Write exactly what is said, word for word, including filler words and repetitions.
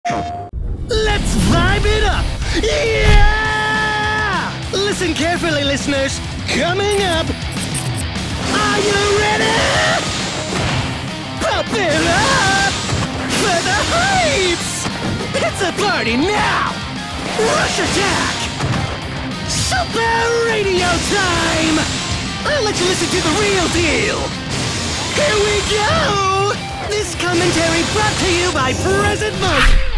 Let's vibe it up! Yeah! Listen carefully, listeners. Coming up. Are you ready? Pump it up for the heights! It's a party now! Rush attack! Super radio time! I'll let you listen to the real deal! Here we go! This commentary brought to you by Present Mike!